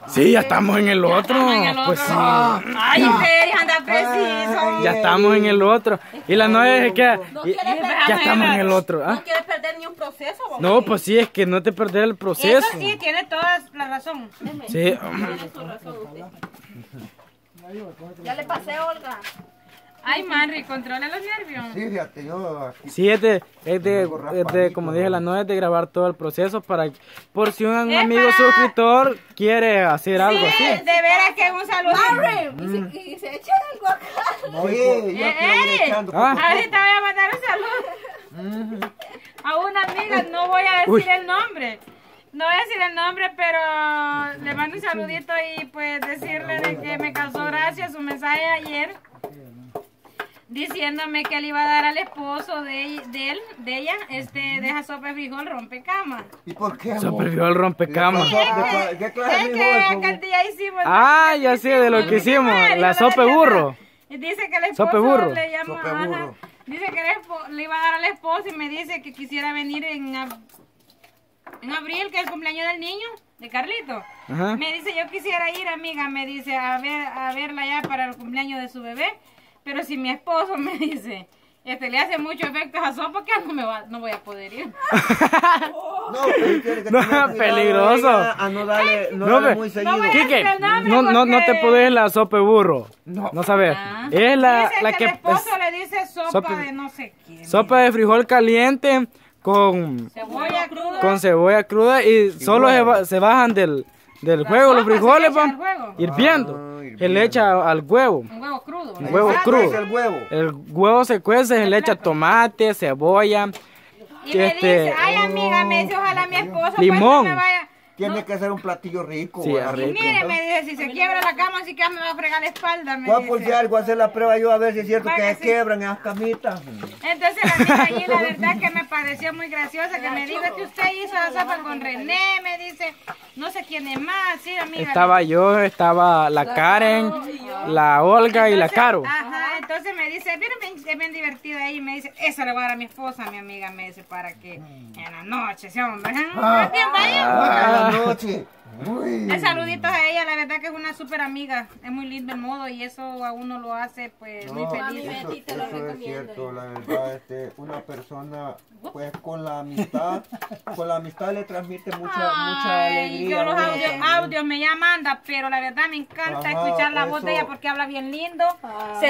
Sí, ya estamos en el otro. Pues sí. Ay, Félix, anda preciso. Ya estamos en el otro. Y la novia es que ya estamos en el otro. No quieres perder ni un proceso, ¿vos? No, pues sí, es que no te perder el proceso. Eso sí, tiene toda la razón. Sí. Tiene su razón usted. Ya le pasé, Olga. Ay, Manri, controla los nervios. Sí, fíjate, yo... Sí, es de, como dije, la novia es de grabar todo el proceso para, por si un amigo suscriptor quiere hacer algo así. De veras que un saludo. Y se echa algo acá. Oye, yo estoy echando... Ahorita voy a mandar un saludo a una amiga, no voy a decir el nombre. No voy a decir el nombre, pero le mando un saludito y pues decirle de que me causó gracia su mensaje ayer. Diciéndome que le iba a dar al esposo de ella, deja sopa de frijol rompecama. ¿Y por qué? Sopa de frijol rompecama. ¿Qué clase de Es que frijol? aquel día hicimos... Ah, ya sé de lo que hicimos, la sopa de burro. Dice que el Sopa de esposo burro. le llama... Sopa de burro. Ajá, dice que le iba a dar al esposo y me dice que quisiera venir en abril, que es el cumpleaños del niño, de Carlito. Ajá. Me dice, yo quisiera ir, amiga, me dice, a verla ya para el cumpleaños de su bebé. Pero si mi esposo me dice, le hace mucho efecto a sopa, que no voy a poder ir. No, pero tiene que No, tener cuidado, peligroso. A no darle muy seguido. voy a Quique, decir el nombre no te porque- puedes la sopa de burro. No sabes. Ah. Es la Dice que el esposo es le dice sopa de no sé qué. sopa de frijol caliente con Cebolla cruda. cebolla cruda y solo se bajan del juego los sopa se frijoles echa al van juego. hirviendo. Ah, Se le echa al huevo. Un huevo crudo. Un huevo ¿verdad? crudo. El huevo. El huevo se cuece, se le echa tomate, cebolla, Y me dice, ay amiga, me dice, ojalá mi esposo limón. pues, no me vaya. Tiene que ser un platillo rico. Sí, ¿verdad? rico. Y mire, me dice, si se quiebra la cama, así que me va a fregar la espalda. Me Voy a por si dice. algo, hacer la prueba yo a ver si es cierto que Vaya, se sí. quiebran esas camitas. Entonces la amiga allí, la verdad que me pareció muy graciosa, que me dijo que usted hizo la sopa con René, me dice, no sé quién es más, sí, amiga. Estaba yo, estaba la Karen, la Olga y la Caro. Ajá, entonces me dice, es bien divertida ahí, me dice, eso le voy a dar a mi esposa, mi amiga, me dice, para que en la noche, ¿sí, hombre? Bien, vaya. A la noche. Uy. El saludito a ella, la verdad que es una súper amiga, es muy lindo el modo y eso a uno lo hace pues muy feliz. Eso, Betty, te lo eso es recomiendo. cierto, la verdad, una persona, pues con la amistad le transmite mucha Ay, alegría. yo los a uno. audios me ya manda, pero la verdad me encanta Ajá, escuchar la voz de eso. ella porque habla bien lindo, se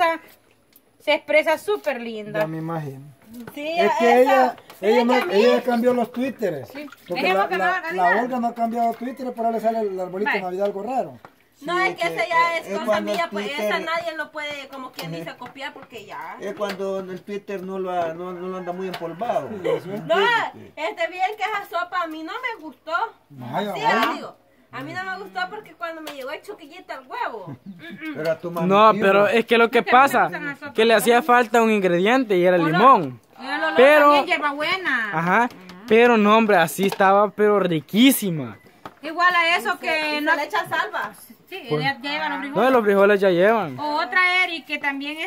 expresa súper linda. Ya me imagino. Sí, Es que esa- ella cambió los twitteres. Porque Dejemos que no haga la nada. Olga no ha cambiado twitteres, pero ahora le sale el arbolito de Bye. Navidad algo raro. No, es que esa ya es cosa cuando el mía, pues Twitter- esa nadie lo puede, como quien dice, copiar porque ya. Es cuando el Twitter no lo anda muy empolvado. No, bien que esa sopa a mí no me gustó. Ay, Sí, ay. le digo. A mí no me gustó porque cuando me llegó el choquillito al huevo. Pero a tu mami No, tío, pero es que lo que pasa, que le hacía falta un ingrediente y era el limón. El olor Pero- también hierbabuena. Ajá, pero no, hombre, así estaba, pero riquísima. Igual a eso que no No le echan salva. sí, ya lleva los No, frijoles. los frijoles ya llevan. O otra Eri que también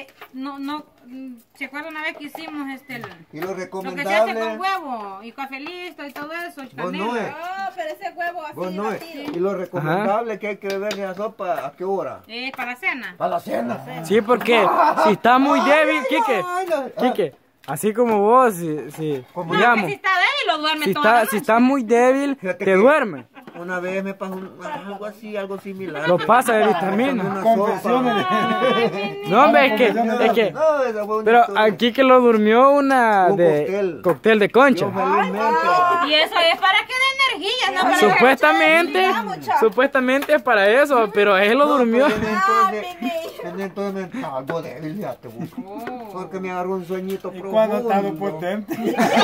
se acuerda una vez que hicimos Y lo lo que se hace con recomendable. huevo y café listo y todo eso, canela. no es. No, pero ese huevo así Vos no es. batido. Y lo recomendable que hay que beber esa sopa, ¿a qué hora? Para la cena. Para la cena. Sí, porque si está muy débil, Quique, así como vos, si Como No, digamos, que si está débil lo duerme si toda la está noche. muy débil, Fíjate te que- duerme. Una vez me pasó algo similar. Lo pasa de vitamina. Una Confesiones. No, hombre, es que, No, esa fue una pero historia. aquí que lo durmió una Un de cóctel de Yo concha. felizmente. Y eso es para que dé energía, ¿no? Para Supuestamente es para eso, pero él lo durmió. Entonces me estaba algo débil, fíjate, vos. Porque me agarró un sueñito Y cuando estaba profundo. potente.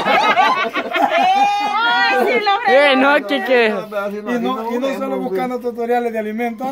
Ay, sí, lo No, Quique. Y no solo buscando tutoriales de alimentos.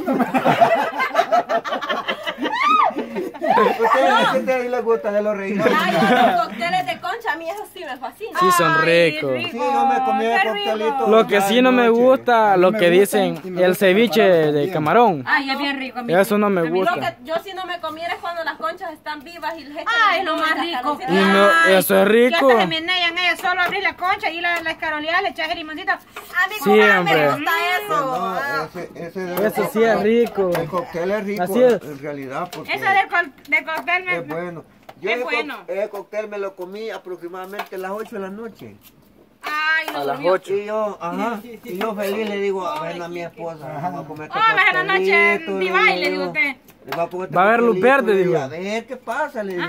Ustedes les gusta de los reír. Ay, los cócteles de concha, a mí eso sí me fascina. Sí, son Ay, ricos. Sí, yo me comí el qué coctelito. rico. Lo que sí no me gusta, lo me que gusta dicen, y me el gusta ceviche prepararlo de también. camarón. Ay, es bien rico. a mí Eso sí. no me A mí Lo gusta. que yo si no me comiera es cuando las conchas están vivas y les echan Ay, lo más rico. Y no, eso es rico. Que hasta se menean ellas, solo abrir la concha y la escaroleada, le echas el limoncito. A mí Siempre. no me gusta eso. Eso sí es rico. El cóctel es rico Así es. en realidad. Porque Eso de cóctel es bueno. Yo es bueno. El cóctel me lo comí aproximadamente a las 8 de la noche. Ay, A no las durmió. 8. Y yo feliz le digo, a ver a mi esposa, vamos a comer este Oh, baja la noche costelito, ni le baile, digo, digo usted. le voy a comer este Va a haber luz costelito, verde, le digo. A ver, ¿qué pasa? Le digo.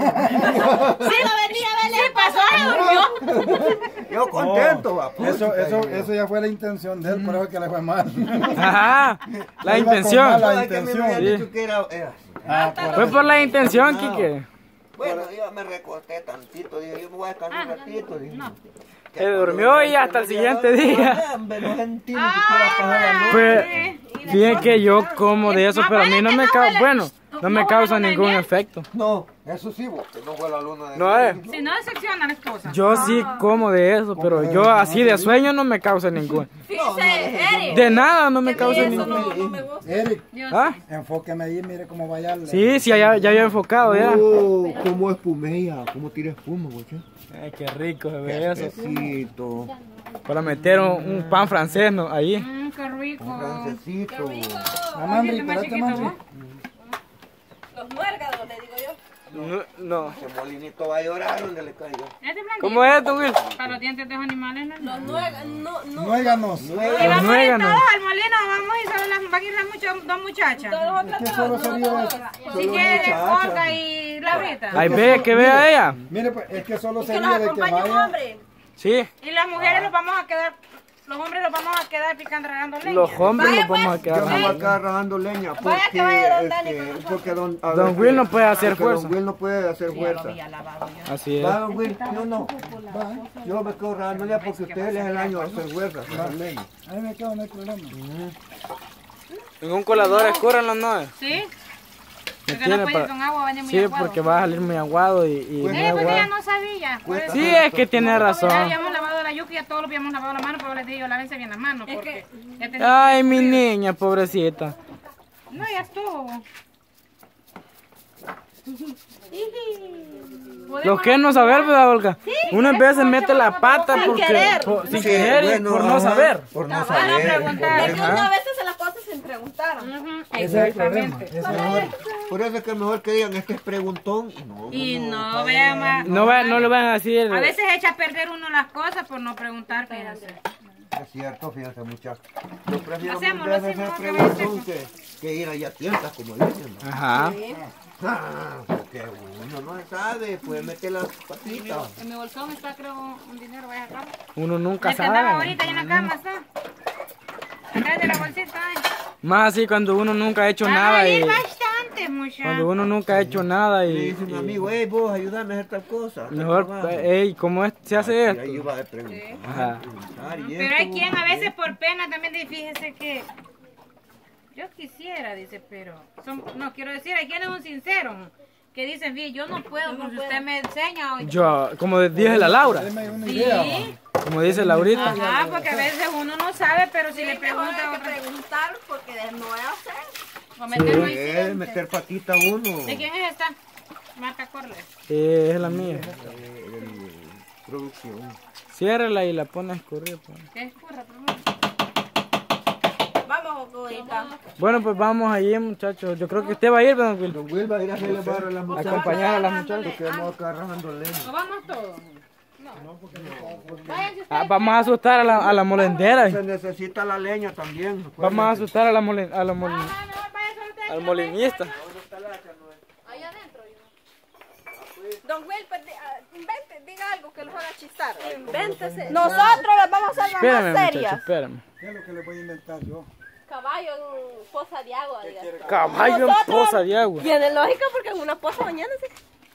Sí, pasó, durmió. Yo contento, va. pues, Eso ya fue la intención de él, por eso que le fue mal. Ajá, la Iba con intención. mala No, es que a mí me habían Sí. dicho que era así. Fue por la intención, Quique. Bueno, yo me recosté tantito, dije, yo me voy a descansar un ratito. Dije. Se durmió y hasta el siguiente día. No sentí ni siquiera pasar la noche. Pues, bien que yo como de eso, pero a mí no me causa, bueno, no me causa ningún efecto. No, eso sí, vos, que no fue la luna de No miel. es. Si no decepcionan las cosas. Yo sí como de eso, pero yo así de sueño no me causa ningún. Fíjese, Eric. De nada no me que a mí causa eso ningún. no me gusta. Eric, Yo ¿Ah? enfóqueme ahí, mire cómo vaya. Sí, sí, ya había enfocado ya. Oh, cómo espumea, cómo tira espuma, güey. Ay, qué rico se ve eso. Francesito, Para meter un pan francés, ¿no? Ahí. Qué rico. francesito. Manri, Oye, más espérate, chiquito, Manri. ¿no? Los muérgados, le digo yo. No. Ese molinito va a llorar donde le caiga. Este blanquito. ¿Cómo es esto, Will? Para los dientes de los animales, ¿no? Los nuérgados, no. Muéganos. Y vamos a ir muéganos. todos al molino, vamos y solo van a ir dos muchachas. Todos otros ¿Qué todos, solo no sería todos. eso? Si quiere, Olga y Laurita. Ahí ve, que vea ella. Mire, pues, es que solo Y que nos sería de que acompañe un vaya. hombre. Sí, Y las mujeres los vamos a quedar, los hombres los vamos a quedar picando, regando leña. los hombres Vaya, los vamos a pues. Yo me voy a quedar. quedar rajando leña porque, Vaya que vaya don Dani con nosotros. porque Don Will no puede hacer porque fuerza. Don Will no puede hacer Ya lo fuerza. había lavado yo. Así es. Va, Don Will, yo no. Yo me quedo rajando leña porque ustedes les es el año a hacer fuerza, hacer leña. Ahí me quedo, no hay problema. En un colador escurran los nueve. ¿Sí? ¿Me Porque no entiende? puede ir con agua, va a venir muy Sí, aguado. porque va a salir muy aguado y muy Sí, porque ella aguado. no sabía. Por eso. Sí, es que tiene Ya razón. habíamos lavado la yuca y ya todos lo habíamos lavado la mano, pero les dije yo, lávense bien las manos. Porque ya tenía- Ay, mi niña, pobrecita. No, ya estuvo. Lo que es no saber, ¿verdad, Olga? Unas veces mete la pata porque querer. sin querer y Bueno, por no ajá, saber. Por no Van a saber. preguntar. Es que uno a veces se las cosas sin preguntar. Ese es el problema. Exactamente. Ese es el problema. Por eso es que es mejor que digan, este es preguntón. Y no, vea más. No le van a decir. A veces echa a perder uno las cosas por no preguntar, fíjense. Es cierto, fíjense muchachos. Yo prefiero Hacemos, mil veces lo hacer hacemos, preguntón que ir allá a tientas, como dicen. ¿no? Ajá. Porque uno no sabe, puede meter las patitas. En mi bolsón está, creo, un dinero, vaya acá. Uno nunca El que andaba sabe. ahorita ahí en la cama está. Acá de la bolsita, ay. Más así cuando uno nunca ha hecho Van a nada y ir bastante, muchachos. cuando uno nunca ha hecho nada Le y dice un amigo, hey, vos, ayúdame a hacer tal cosa. tal mejor, trabajo. ey, ¿cómo se hace Y ahí esto? va a preguntar. Ajá. preguntar, y Pero esto, hay quien a y veces por pena también dice, fíjese que yo quisiera, dice, pero no quiero decir, hay quienes son sinceros que dicen, fíjese, yo no puedo, porque si usted me enseña o Yo, como dice la Laura, Deme una idea. sí, como dice Laurita. ajá, porque a veces uno no sabe, pero si le Mejor pregunta a hay que otra, preguntar porque de no es hacer. o meterlo ahí. es meter patita uno. ¿De quién es esta? Marca Corle. Es la mía. Producción. Ciérrala y la pone a escurrir. pues. ¿Qué es curra? Vamos, Jocodita. Bueno, pues vamos allí, muchachos. Yo creo que usted va a ir, don Will, Don Will va a ir a hacerle barro a las a muchachas. acompañar a las muchachas. Que vamos acá rajando leña. ¿O vamos todos? Vamos a asustar a la molendera. Se necesita la leña también. Vamos a asustar a al molinista. Don Will, pues, invente, diga algo que los haga chistar. Invéntese. Nosotros las vamos a hacer las Espérame, más muchachos, serias. espérame. ¿Qué es lo que le voy a inventar yo? Caballo en poza de agua, diga. Caballo en Nosotros- poza de agua. Tiene lógica porque en una poza mañana sí.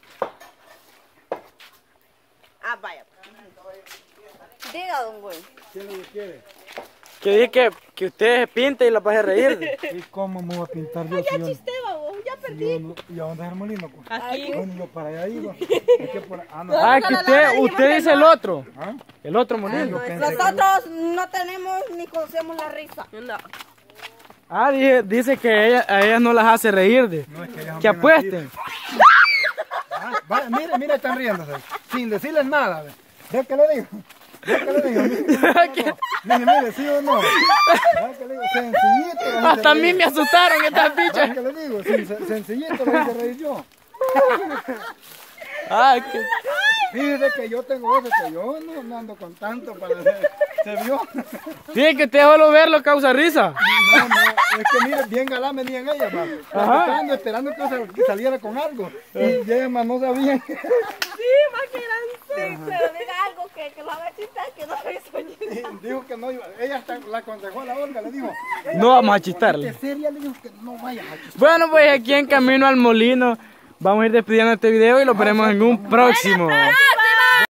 Ah, vaya. Diga, don Will. ¿Qué es lo que quiere? Que dije que usted se pinta y la vas a reír. ¿Y cómo me voy a pintar yo? Ya si yo- chisté, vamos, ya si perdí. yo no- ¿Y a dónde es el molino? Pues? Aquí. Bueno, yo para allá iba. Es que por... no. Ah, que usted dice el otro. ¿Ah? El otro molino. Nosotros no tenemos ni conocemos la risa. No. Ah, dice que a ellas no las hace reír. No, es que ellas son Que bien apuesten. Ah, mire, están riéndose. Sin decirles nada. ¿Ve? ¿Ve que le digo? Mire, ¿sí o no? Que le digo, sencillito. Hasta a mí me asustaron estas bichas. ¿Qué le digo? Sencillito lo hice reír yo. Ay, qué... Fíjese que yo tengo eso, que yo no ando con tanto para ¿se vio? Sí, que usted solo verlo causa risa. No, es que mire, bien galán venían ellas, va. Esperando que saliera con algo. Y ellas más no sabían. Sí, más que eran sí, pero diga algo que lo haga chistar, que no lo hizo. Dijo que no iba, ella hasta la aconsejó a la Olga, le dijo. No vamos a chistarle. De seria le dijo que no vayas a chistar. Bueno, pues aquí en camino al molino vamos a ir despidiendo este video y lo veremos en un próximo.